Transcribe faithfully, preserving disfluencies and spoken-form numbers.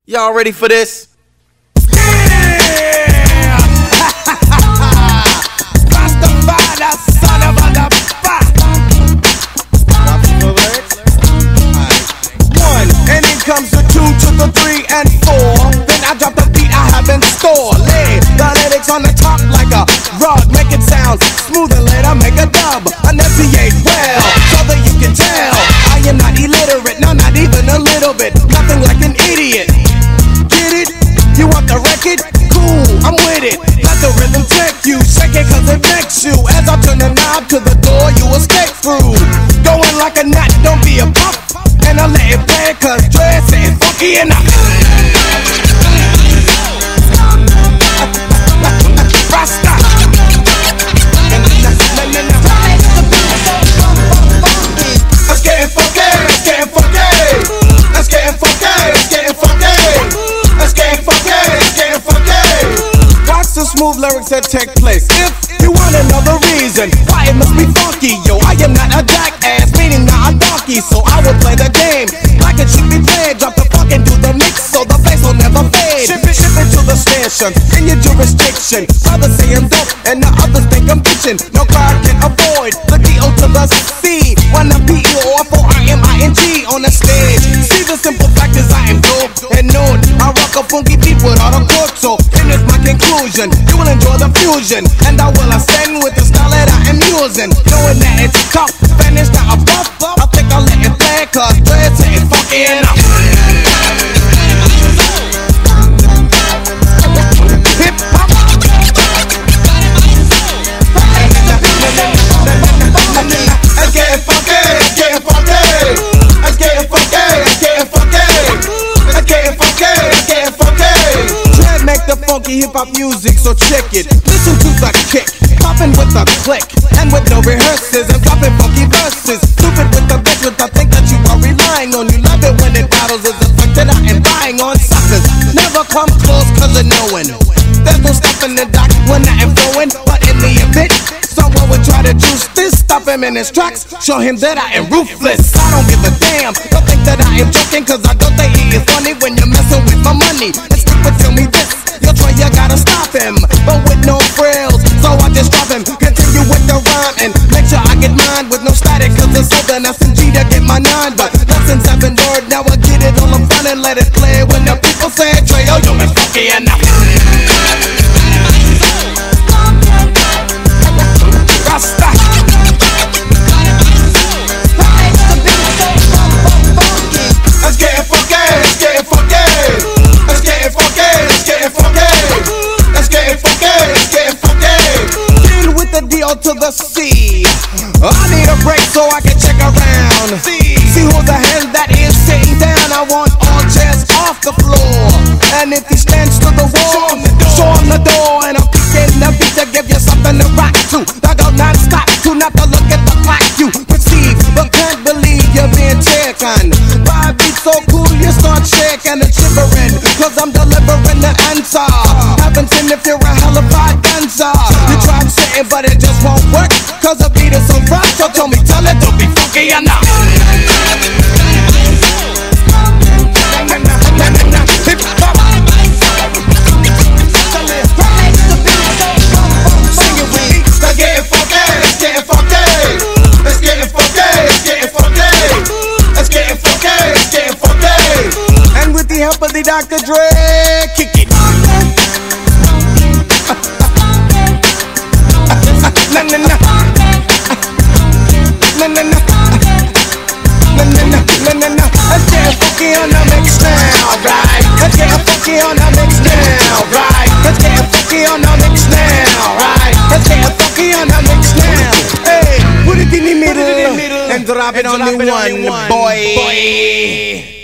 Y'all ready for this? Yeah! Rastafari, son of a da One, and in comes the two to the three and four. Then I drop the beat I have in store. Lay the lyrics on the top like a rug. Make it sound smooth and later make a dub. Enunciate well, so that you can tell I am not illiterate, no, not even a little bit. Nothing like an idiot. Get it? You want the record? Cool, I'm with it. Let the rhythm take you, shake it cause it makes you. As I turn the knob to the door, you escape through. Going like a knot, don't be a pup. And I let it play cause Dre say it's funky enough. Rasta. Let's get it funky, let's get it funky. Let's get it funky, let's get it funky. Let's get it funky, let's get it funky. Watch the smooth lyrics that take place. If you want another reason why it must be funky, yo, I am not a jackass, meaning not a donkey, so I will play the game like it should be played. Drop the funk and do the mix so the bass will never fade. Ship it, ship it to the station in your jurisdiction. Others say I'm dope and the others think I'm bitchin'. No crowd can avoid the D O to the C. When I'm P E O F O R M I N G on the stage. See the simple fact is I am dope and known. I rock a funky beat without a chord, so here's my conclusion. You will enjoy the fusion, and I will ascend with the style that I am using. Knowing that it's tough, finished now a buff. I think I'll let it play, cause Dre say it's funky enough. Hip hop. Let's get it funky, let's get it funky. Let's get it funky, let's get it funky. Let's get it funky, let's get it funky. Dre make the funky hip hop music, so check it. Listen to the kick, popping with a click, and with no rehearsals, and dropping funky verses. Stupid with the bitch with the think that you are relying on. You love it when it battles is the fact that I am buying on suckers. Never come close cause of knowing. There's no stopping the doc when I am flowing, but in the event someone would try to juice this, stop him in his tracks, show him that I am ruthless. I don't give a damn, don't think that I am joking, cause I don't think he is funny when you're messing with my money. And stick but tell me this, you'll try, you gotta stop him, but with no frills, so I just drop him. Continue with the rhyme and make sure I get mine with no static, cause it's so the S and G to get my nine. But lessons have been learned, now I get it all in front and let it play. When the people say, Trey, oh, you're funky enough. Rasta. Let's get it funky, let's get it funky. Let's get it funky, let's get it funky. Let's get it funky, let's get it funky. Deal with the D O to the C. I need a break so I can check around. See, see who the hell that is sitting down. I want all chairs off the floor. And if he stands to the wall, show him the door. And I'm picking the beat to give you something to rock to. I go non-stop to not to look at the clock. You perceive but can't believe you're being taken by a beat so cool you start shaking and shivering, cause I'm delivering the answer. Haven't seen if you're a hell of a dancer. You tried saying but it just won't work, cause the beat is so rough. So tell me, tell it to be funky enough. Hip hop. Sing it with me. Let's get it funky, let's get it funky. Let's get it funky, let's get it funky. Let's get it funky, let's get it funky. And with the help of the Doctor Dre, kick it. Na na na. Na na na. Na na na. Na na na. Let's get funky on the mix now, right? Let's get funky on the mix now, right? Let's get funky on the mix now, right? Let's get funky on the mix now. Hey, put it in the middle and drop it on the one, boy.